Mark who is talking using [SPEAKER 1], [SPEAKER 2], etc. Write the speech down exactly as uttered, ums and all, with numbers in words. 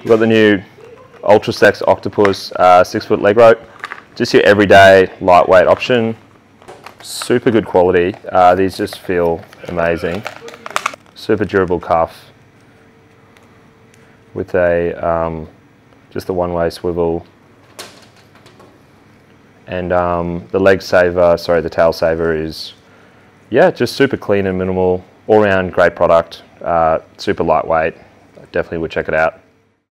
[SPEAKER 1] We've got the new Ultrasex Octopus uh, six foot leg rope. Just your everyday lightweight option. Super good quality. Uh, these just feel amazing. Super durable cuff with a um, just a one-way swivel, and um, the leg saver, sorry, the tail saver is, yeah, just super clean and minimal. All-round great product. Uh, super lightweight. Definitely would check it out.